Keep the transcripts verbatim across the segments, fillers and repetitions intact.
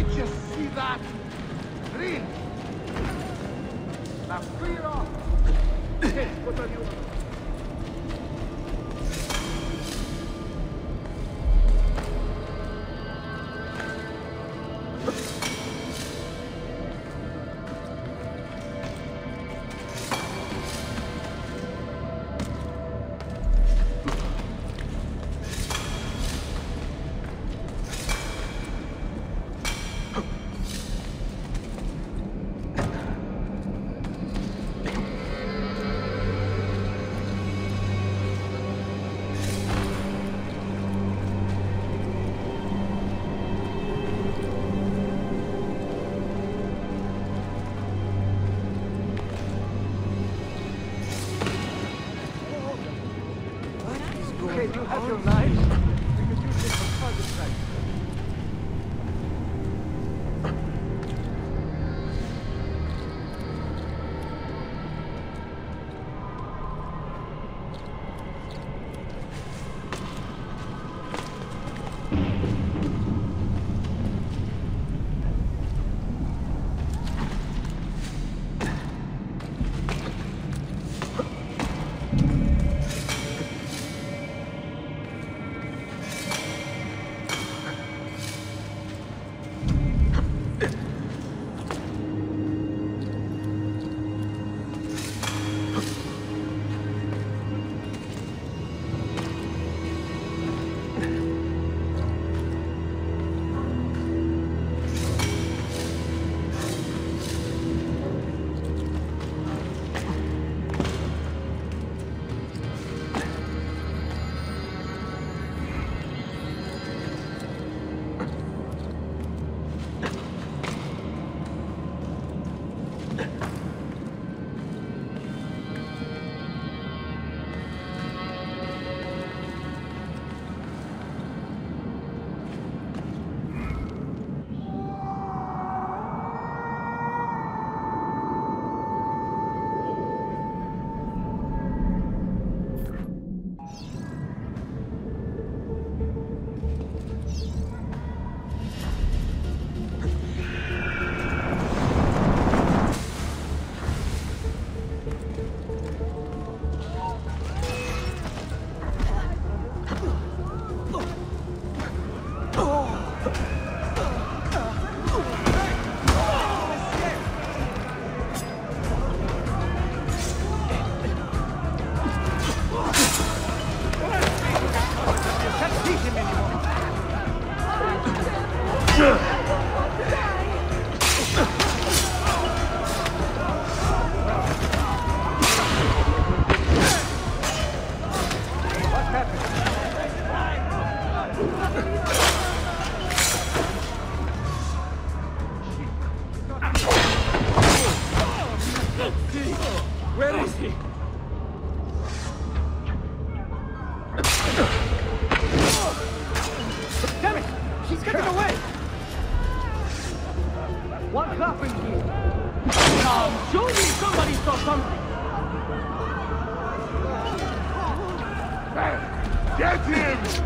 I just see that? Green! Now clear off! Yes, what are you? You have your knives? We could use this for target practice. Where is he? Damn it! She's getting away! What happened here? Now, show me somebody saw something! Get him!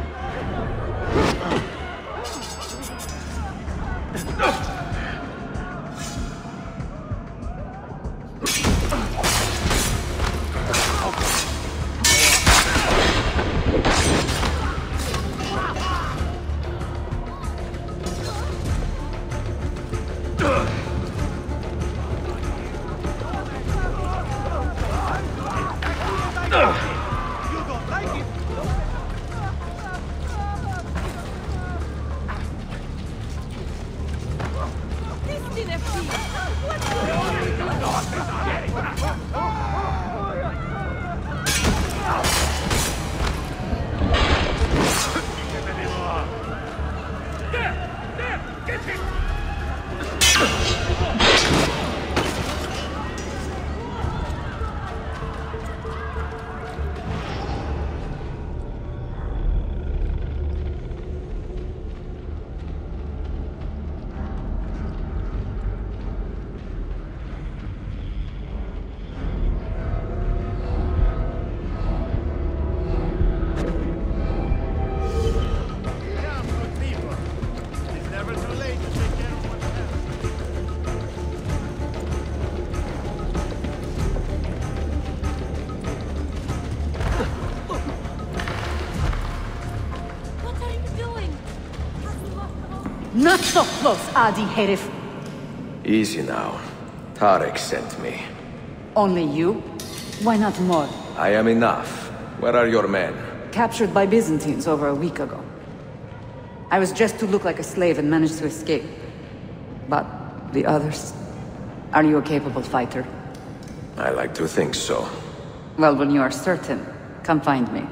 Not so close, Adi Herif. Easy now. Tarek sent me. Only you? Why not more? I am enough. Where are your men? Captured by Byzantines over a week ago. I was dressed to look like a slave and managed to escape. But the others? Are you a capable fighter? I like to think so. Well, when you are certain, come find me.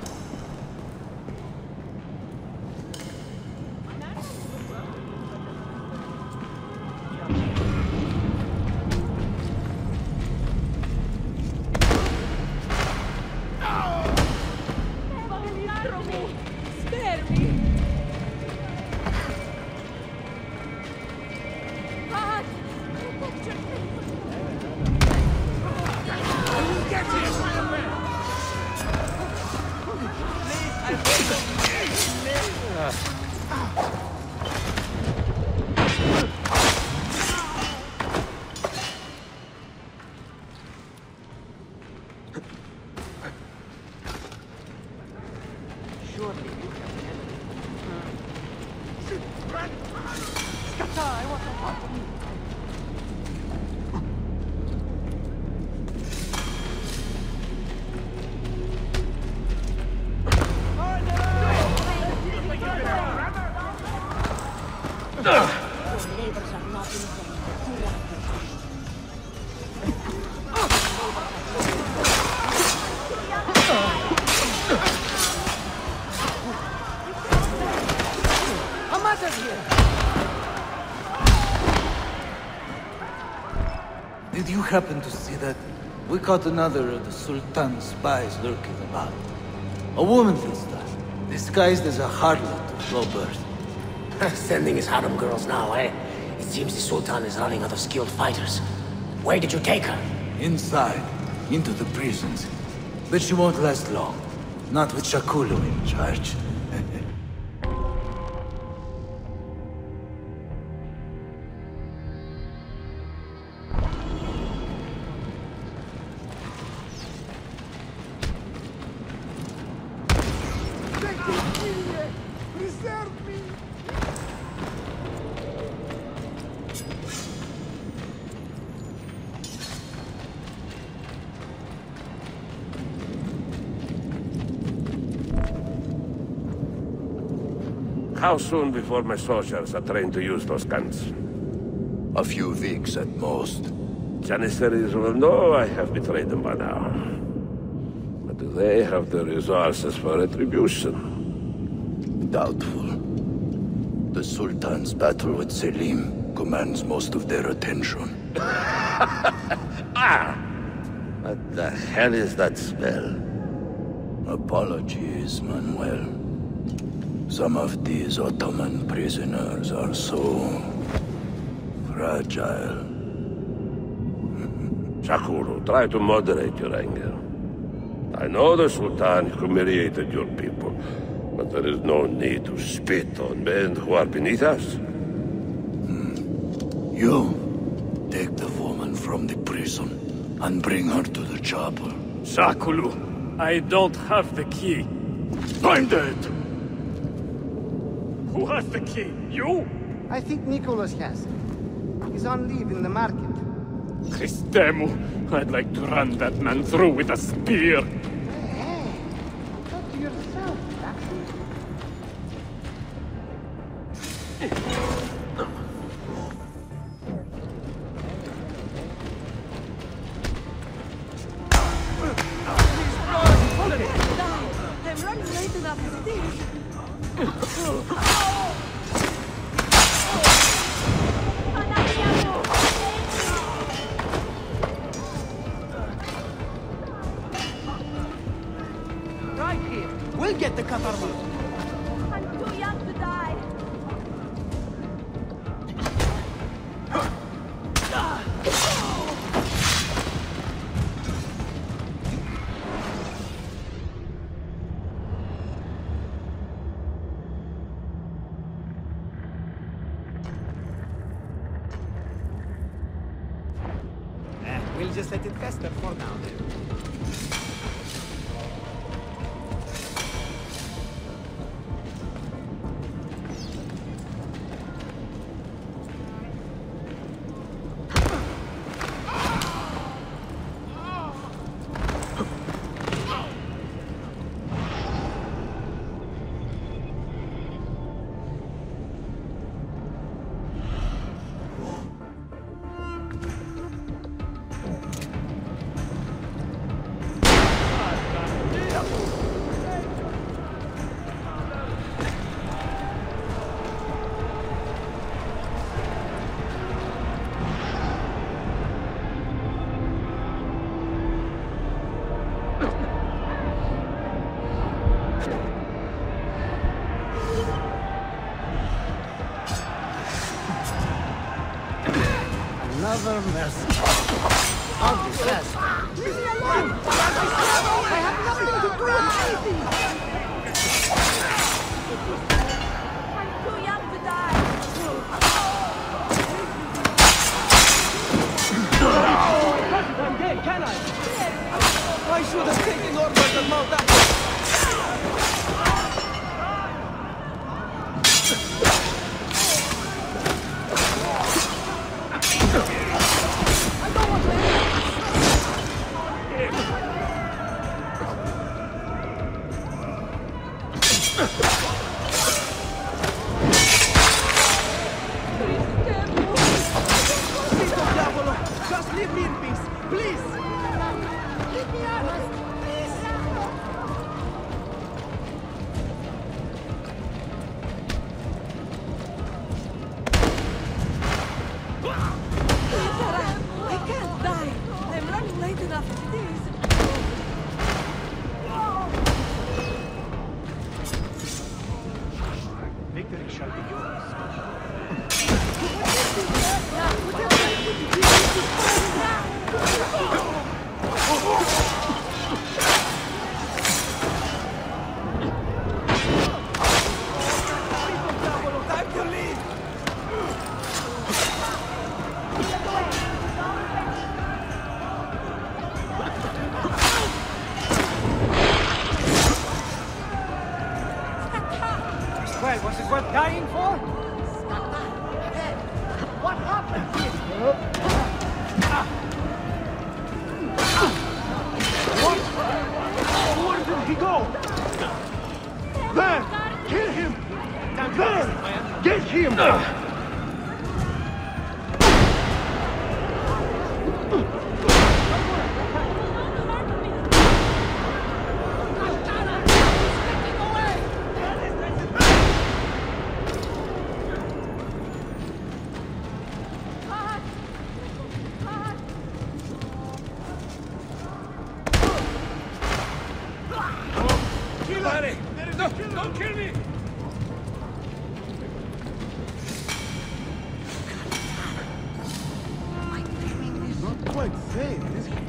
Did you happen to see that? We caught another of the Sultan's spies lurking about. A woman this time, disguised as a harlot to slow birth. Sending his harem girls now, eh? It seems the Sultan is running out of skilled fighters. Where did you take her? Inside, into the prisons. But she won't last long. Not with Shakulu in charge. How soon before my soldiers are trained to use those guns? A few weeks at most. Janissaries will know I have betrayed them by now. But do they have the resources for retribution? Doubtful. The Sultan's battle with Selim commands most of their attention. Ah! What the hell is that spell? Apologies, Manuel. Some of these Ottoman prisoners are so... fragile. Shakulu, try to moderate your anger. I know the Sultan humiliated your people, but there is no need to spit on men who are beneath us. Hmm. You, take the woman from the prison and bring her to the chapel. Shakulu, I don't have the key. Find it! Who has the key? You? I think Nicholas has. He's on leave in the market. Christemu, I'd like to run that man through with a spear. Hey, talk to yourself, actually. I'm running late enough as it is. Right here. We'll get the Katarma. I'm too young to die. We'll just let it fester for now then. Have mercy. I'll be fast. Leave me alone! I have nothing to do with anything! I'm too young to die! I'm dead, can I? I should have taken orders and mount up. Just leave me in peace, please! Leave me out! Please! I can't die! I'm running late enough as it is! Victory shall be yours. Time to leave! Well, was it worth dying for? What happened here? What? Where did he go? There! Kill him! There! Get him! Barry! No, don't kill me! Not quite safe, is he?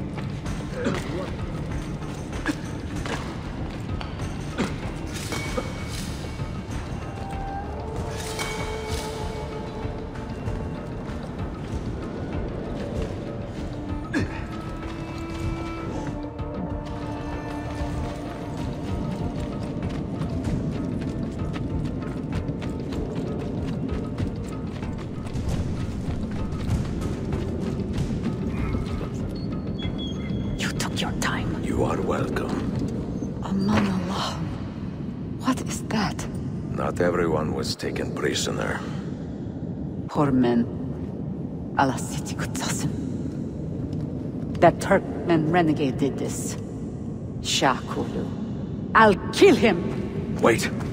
Your time. You are welcome. Aman Allah. What is that? Not everyone was taken prisoner. Poor men. Allah Siti Kutsasim. That Turkmen renegade did this. Shah Kulu. I'll kill him! Wait!